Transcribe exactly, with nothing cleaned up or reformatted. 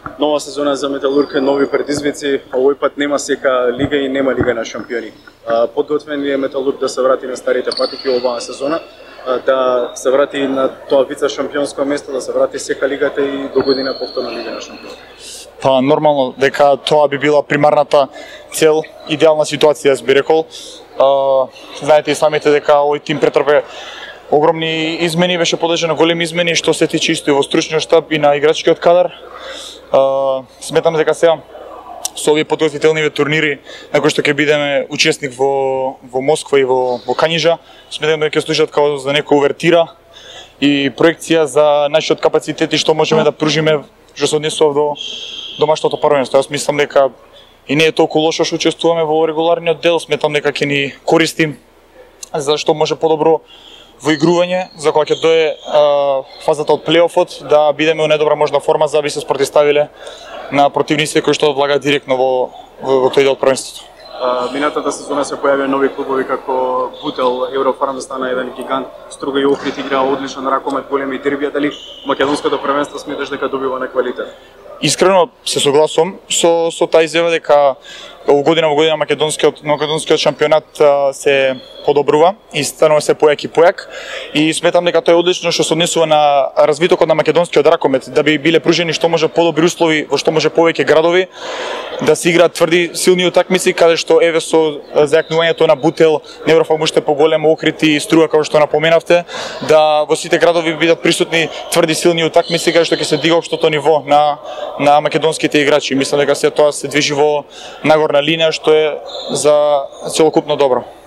Нова сезона за Металург, нови предизвици. Овој пат нема сека лига и нема лига на шампиони. Подготвен ли е Металург да се врати на старите патики оваа сезона, да се врати на тоа вице шампионско место, да се врати сека лигата и до година повторно лига на шампиони? Па нормално дека тоа би била примарната цел, идеална ситуација, јас би рекол. А, знаете и самите дека овој тим претрпе огромни измени, беше подлежен на големи измени што се тичи исто и во стручниот штаб и на играчкиот кадар. А, сметам дека сега со овие подготвителни турнири на кои што ќе бидеме учесник во во Москва и во во Каниџа, сметам дека ќе служат како за некоја увертира и проекција за нашиот капацитет и што можеме да пружиме што се однесува до домашното првенство. Јас мислам дека и не е толку лошо што учествуваме во регуларниот дел, сметам дека ќе ни користи за што може подобро во игрување, за кога ќе дое фазата од плейофот, да бидеме во најдобра можна форма за да би се спротивставиле на противниците кои што влагаат директно во, во, во тој дел првенството. Минатата сезона се појавија нови клубови како Бутел, Еврофарм стана еден гигант, Струга и Охрид играа одличен ракомет, големи дербија. Дали македонското првенство сметаш дека добива на квалитет? Искрено се согласувам со со таа изјава дека година во година македонскиот македонскиот шампионат се подобрува и станува се појак и појак и сметам дека тоа е одлично што се однесува на развитокот на македонскиот ракомет, да би биле пружени што може подобри услови во што може повеќе градови, да се играат тврди силни утакмици каде што еве со зајакнувањето на Бутел, Еврофарм уште поголем, Охрид и Струга како што напоменавте, да во сите градови бидат присутни тврди силни утакмици каде што ќе се дига општото ниво на на македонските играчи. Мислам дека се тоа се движи во нагорна линија што е за целокупно добро.